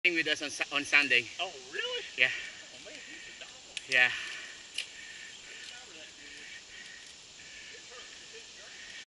with us on Sunday. Oh, really? Yeah. Oh, man. Yeah.